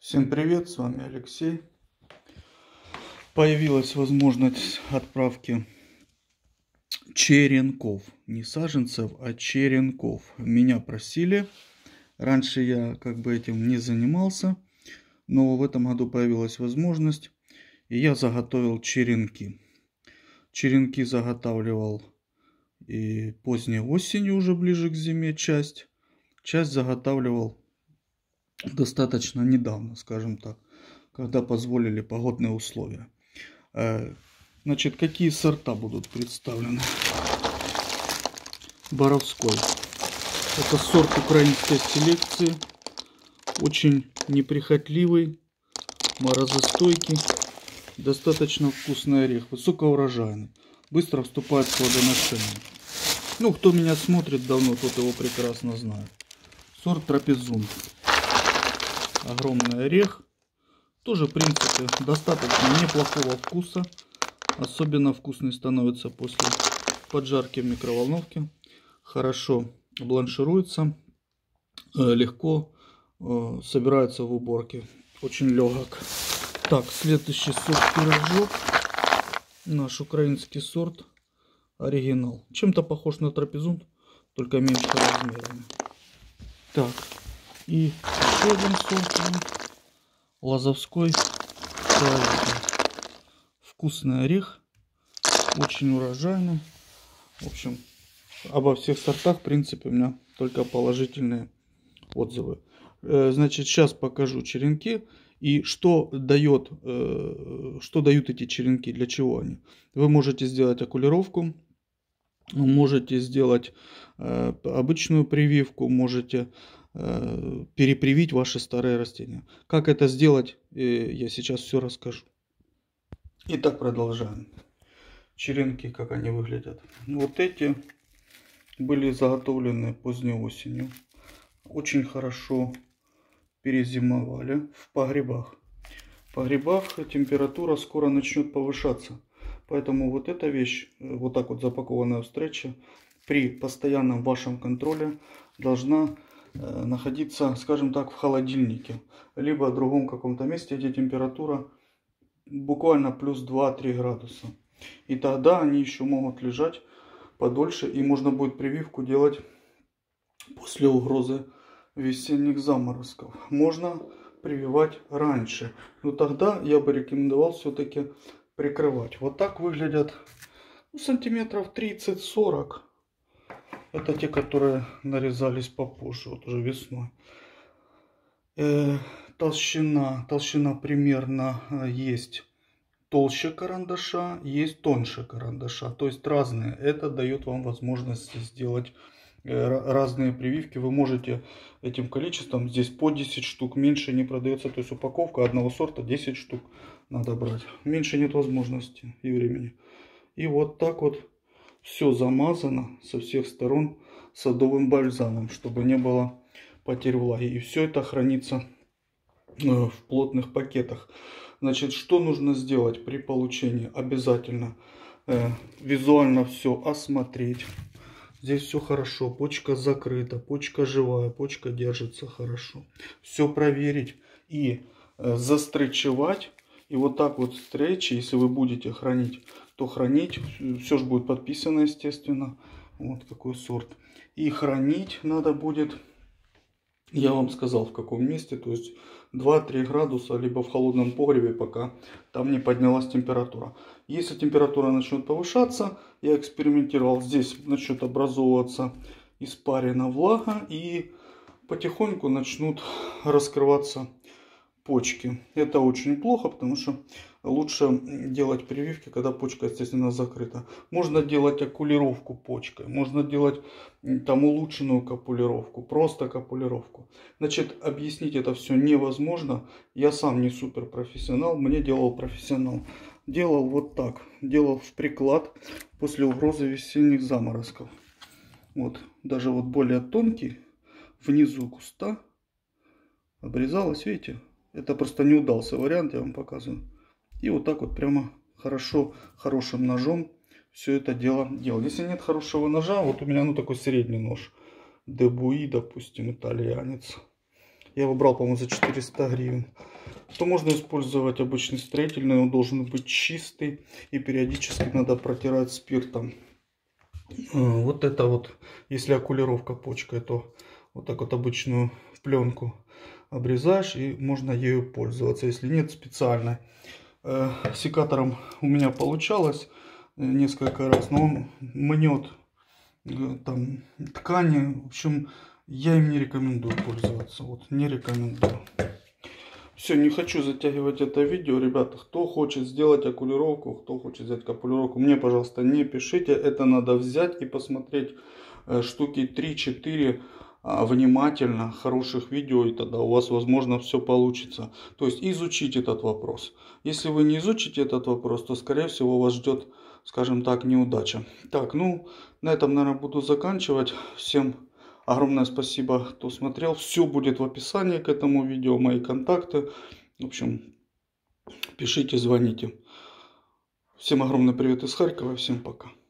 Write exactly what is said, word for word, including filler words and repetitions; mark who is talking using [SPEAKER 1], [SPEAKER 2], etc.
[SPEAKER 1] Всем привет, с вами Алексей. Появилась возможность отправки черенков, не саженцев, а черенков. Меня просили, раньше я как бы этим не занимался, но в этом году появилась возможность, и я заготовил черенки. Черенки заготавливал и поздней осенью, уже ближе к зиме часть, часть заготавливал достаточно недавно, скажем так, когда позволили погодные условия. Значит, какие сорта будут представлены? Боровской. Это сорт украинской селекции. Очень неприхотливый, морозостойкий, достаточно вкусный орех, высокоурожайный, быстро вступает в плодоношение. Ну, кто меня смотрит давно, тот его прекрасно знает. Сорт трапезунт. Огромный орех. Тоже, в принципе, достаточно неплохого вкуса. Особенно вкусный становится после поджарки в микроволновке. Хорошо бланшируется. Легко собирается в уборке. Очень легок. Так, следующий сорт пирожок. Наш украинский сорт. Оригинал. Чем-то похож на трапезунт, только меньше размерами. Так, и еще один сорт. Лазовской. Вкусный орех. Очень урожайный. В общем, обо всех сортах, в принципе, у меня только положительные отзывы. Значит, сейчас покажу черенки. И что дает, что дают эти черенки, для чего они. Вы можете сделать окулировку. Можете сделать обычную прививку. Можете перепривить ваши старые растения. Как это сделать, я сейчас все расскажу. Итак, продолжаем. Черенки, как они выглядят. Вот эти были заготовлены поздней осенью. Очень хорошо перезимовали в погребах. В погребах температура скоро начнет повышаться. Поэтому вот эта вещь, вот так вот запакованная в стретче, при постоянном вашем контроле должна находиться, скажем так, в холодильнике, либо в другом каком-то месте, где температура буквально плюс два-три градуса. И тогда они еще могут лежать подольше, и можно будет прививку делать после угрозы весенних заморозков. Можно прививать раньше, но тогда я бы рекомендовал все-таки прикрывать. Вот так выглядят, ну, сантиметров тридцать-сорок. Это те, которые нарезались попозже, вот уже весной. Э, толщина, толщина примерно есть толще карандаша, есть тоньше карандаша. То есть разные. Это дает вам возможность сделать э, разные прививки. Вы можете этим количеством, здесь по десять штук, меньше не продается. То есть упаковка одного сорта десять штук надо брать. Меньше нет возможности и времени. И вот так вот. Все замазано со всех сторон садовым бальзамом, чтобы не было потерь влаги. И все это хранится в плотных пакетах. Значит, что нужно сделать при получении? Обязательно э, визуально все осмотреть. Здесь все хорошо. Почка закрыта, почка живая, почка держится хорошо. Все проверить и э, застречевать. И вот так вот стречи, если вы будете хранить, то хранить, все же будет подписано, естественно. Вот какой сорт. И хранить надо будет, я вам сказал, в каком месте, то есть два-три градуса, либо в холодном погребе, пока там не поднялась температура. Если температура начнет повышаться, я экспериментировал, здесь начнет образовываться испарена влага, и потихоньку начнут раскрываться почки. Это очень плохо, потому что лучше делать прививки, когда почка, естественно, закрыта. Можно делать окулировку почкой, можно делать там улучшенную капулировку, просто капулировку. Значит, объяснить это все невозможно. Я сам не супер профессионал, мне делал профессионал. Делал вот так, делал в приклад после угрозы весенних заморозков. Вот, даже вот более тонкий, внизу куста обрезалось, видите? Это просто не удался вариант, я вам показываю. И вот так вот прямо хорошо, хорошим ножом все это дело делал. Если нет хорошего ножа, вот у меня ну такой средний нож. Дебуи, допустим, итальянец. Я его брал, по-моему, за четыреста гривен. то можно использовать обычный строительный. Он должен быть чистый и периодически надо протирать спиртом. Вот это вот, если окулировка почкой, то вот так вот обычную пленку обрезаешь и можно ею пользоваться. Если нет, специальной. Э, секатором у меня получалось несколько раз, но он мнет э, там ткани. В общем, я им не рекомендую пользоваться. Вот, не рекомендую. Все, не хочу затягивать это видео, ребята. Кто хочет сделать окулировку, кто хочет взять окулировку, мне, пожалуйста, не пишите. Это надо взять и посмотреть э, штуки три-четыре э, внимательно, хороших видео, и тогда у вас, возможно, все получится. То есть изучить этот вопрос. Если вы не изучите этот вопрос, то, скорее всего, вас ждет, скажем так, неудача. Так, ну, на этом, наверное, буду заканчивать. Всем огромное спасибо, кто смотрел. Все будет в описании к этому видео, мои контакты. В общем, пишите, звоните. Всем огромный привет из Харькова, всем пока.